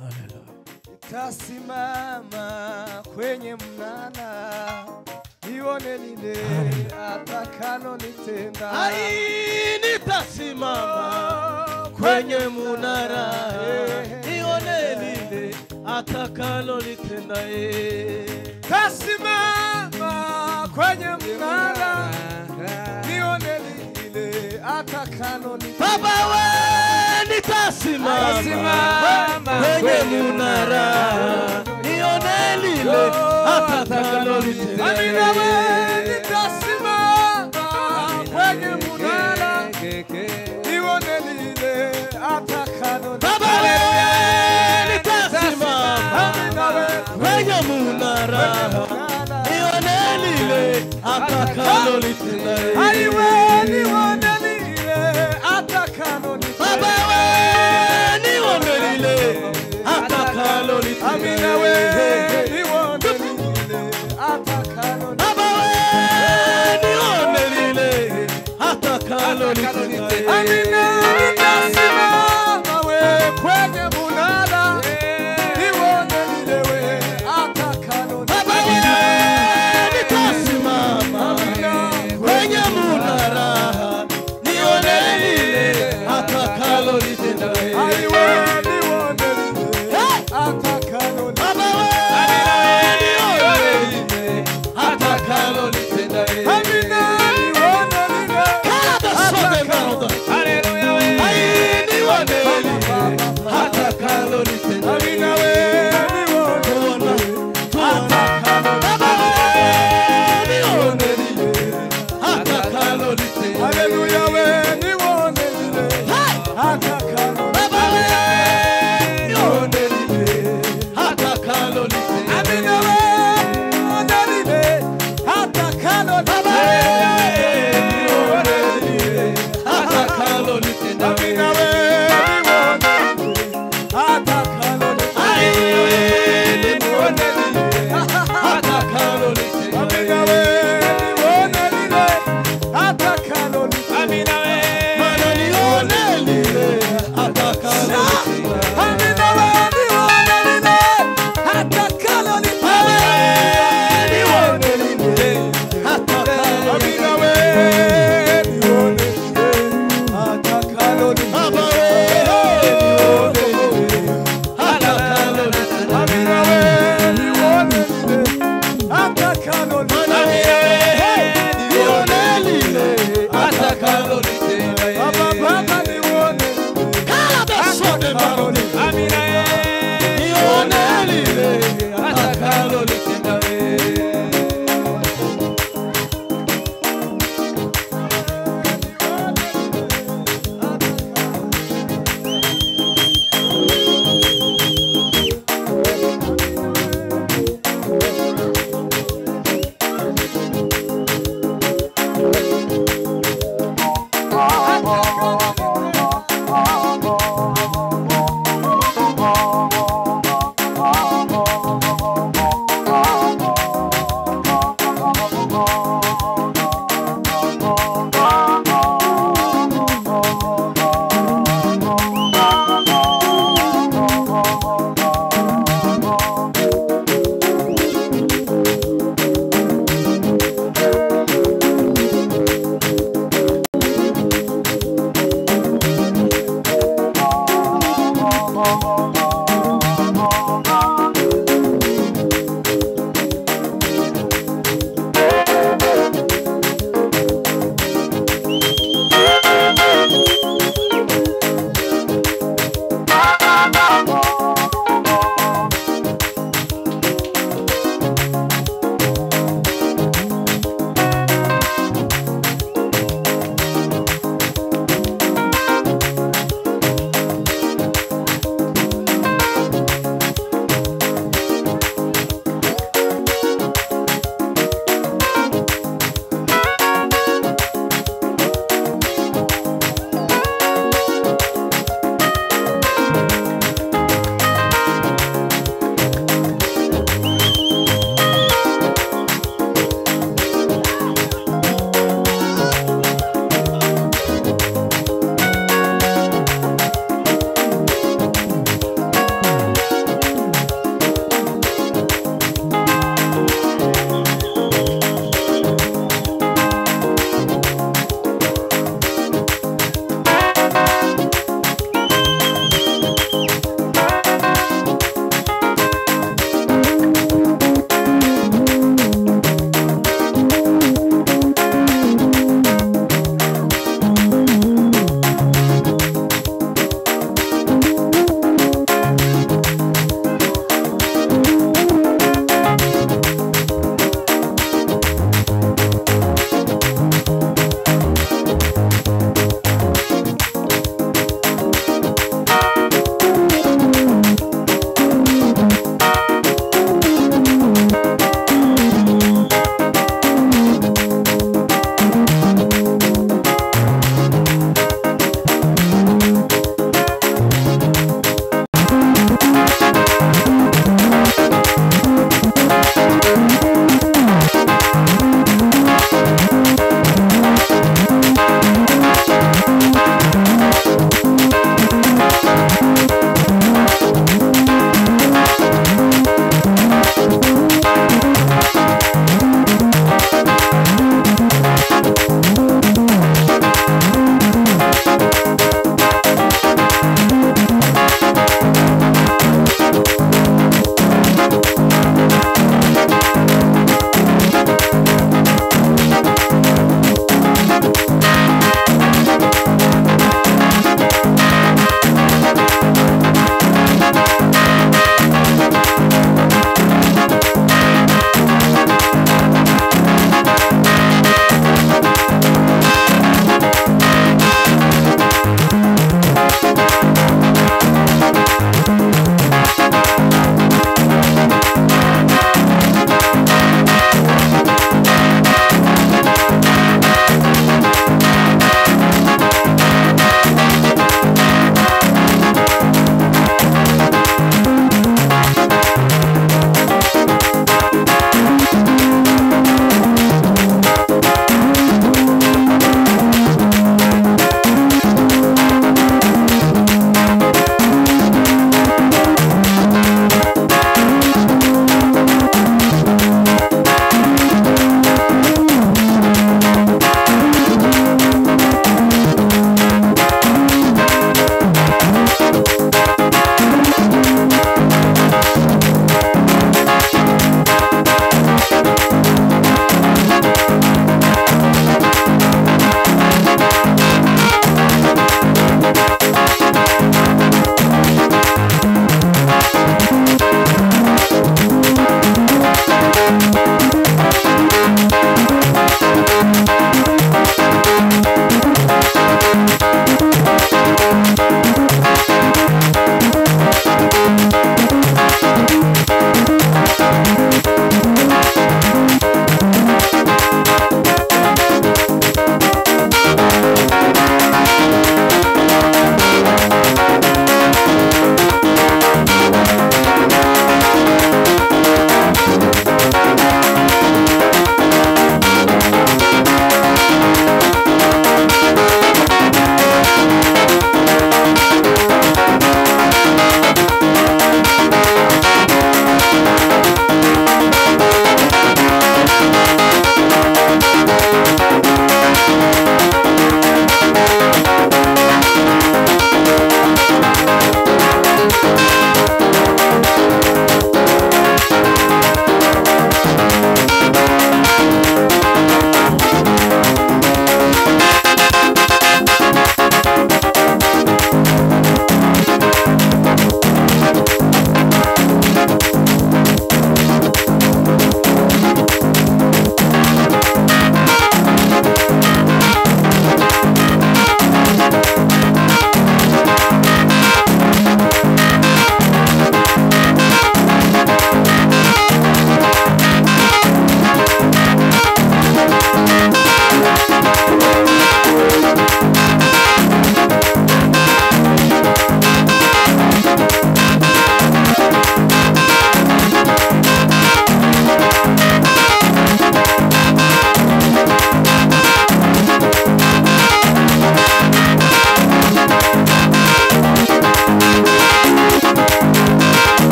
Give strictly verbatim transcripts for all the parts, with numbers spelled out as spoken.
Tasimama kwenye mnara nione lile atakalo nitenda. Ai, nitasimama kwenye mnara nione lile atakalo nitenda. Tasimama kwenye mnara nione lile atakalo nitenda. Baba we, nitasimama kwenye mnara nione lile atakalo nitenda. Amina we, nitasimama kwenye mnara nione lile atakalo nitenda. Baba we, nitasimama kwenye mnara nione lile atakalo nitenda. Ai we, nione lile atakalo nitenda. Baba we, nione lile atakalo nitenda. Amina we, nione lile atakalo nitenda. Baba we, nione lile atakalo nitenda. Amina, nitasimama we kwenye mnara nione lile we atakalo Baba we, nitasimama kwenye mnara nione lile atakalo nitenda. Ai we, nione lile atakalo nitenda. Baba we, nione lile atakalo nitenda. Amina, nione lile Kada sote mauda. Hallelujah we. Ai, nione lile atakalo nitenda. Amina we, nione Tuona, tuona. Baba we, nione lile atakalo nitenda. Hallelujah we, nione lile atakalo Baba we, nione lile atakalo nitenda. Amina we, nione lile atakalo Baba we, nione lile atakalo nitenda. Amina we, nione lile atakalo Ai, nione lile atakalo nitenda. Amina we, nione lile atakalo Amina we, Mana nione lile atakalo nitenda. Amina we, nione lile atakalo Baba we, nione lile atakalo Amina nitenda. we, nione lile atakalo Baba we, nione lile atakalo nitenda. Amina we, nione lile atakalo Mana nione lile atakalo nitenda. Baba Baba nione Kada sote mauda. Amina Nione lile atakalo nitenda.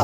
Hallelujah.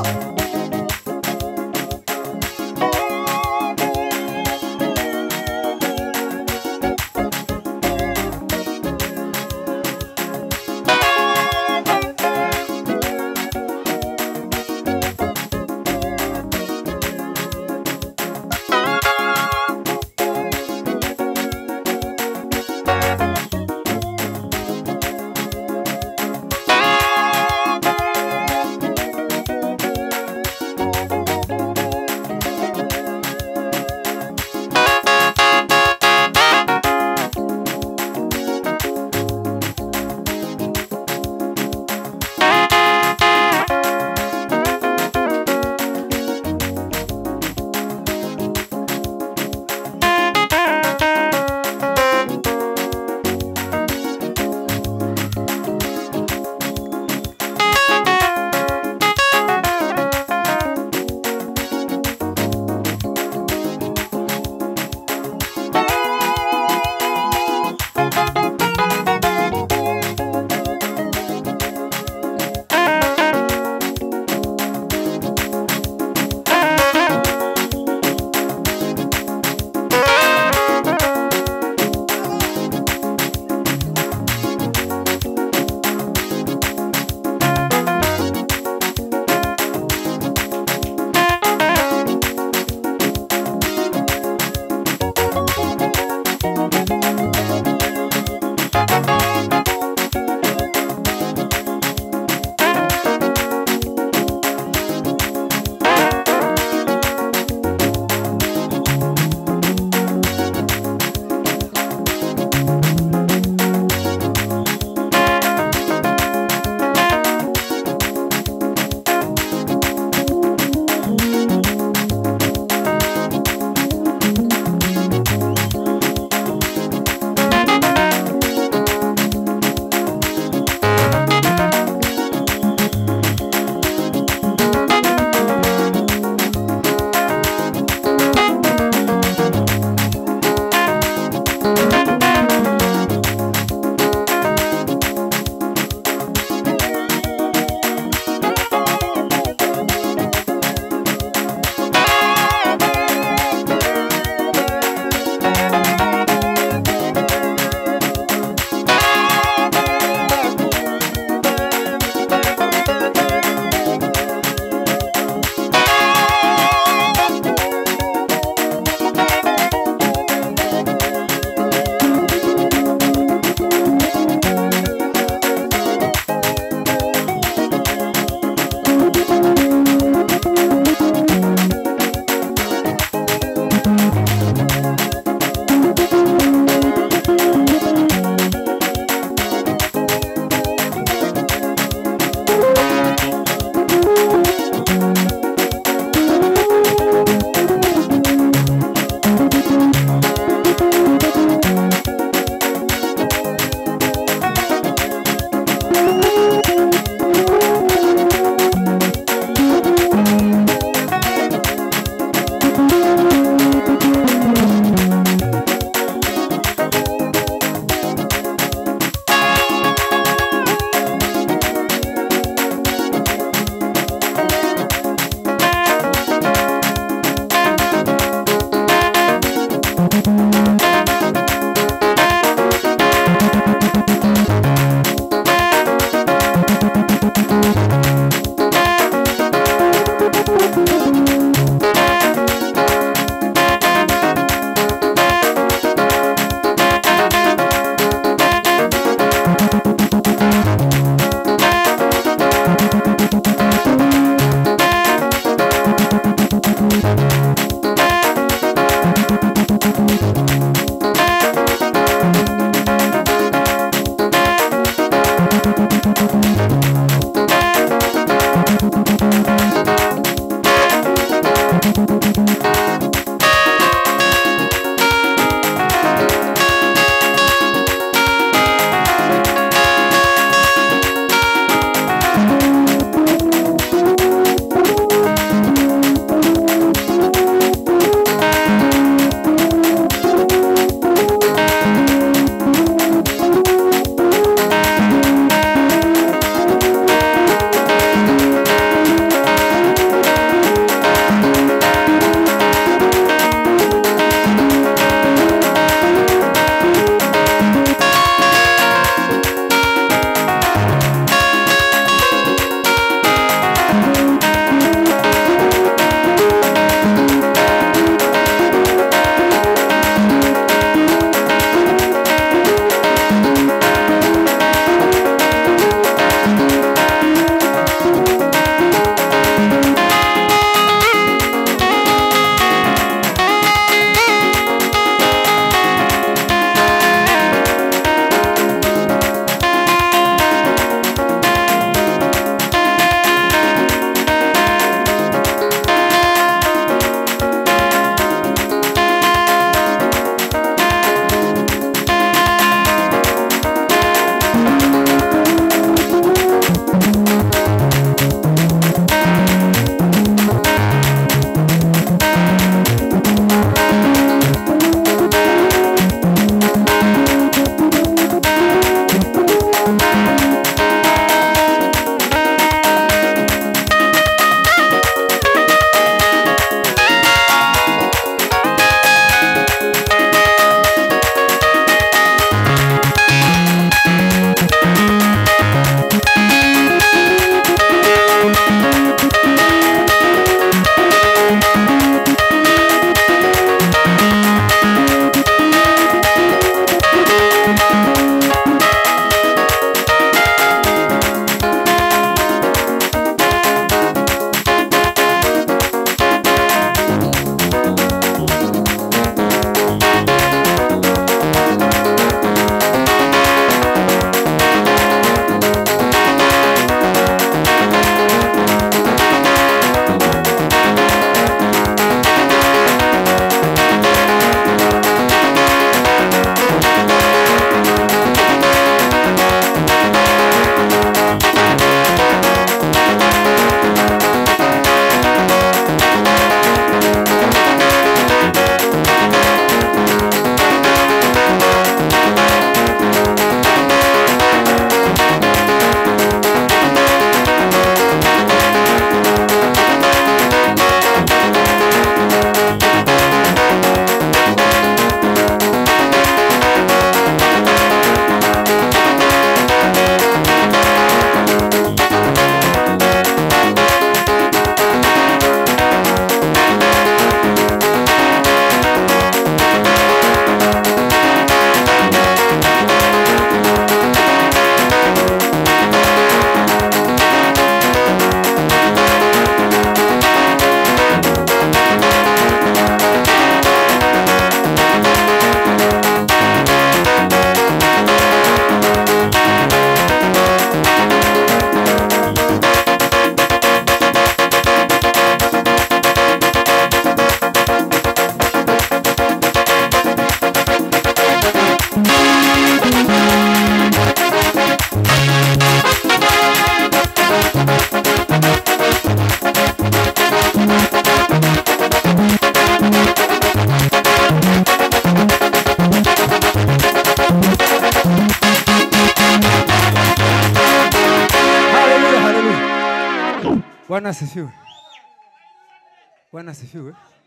Bwana asifiwe. Bwana asifiwe.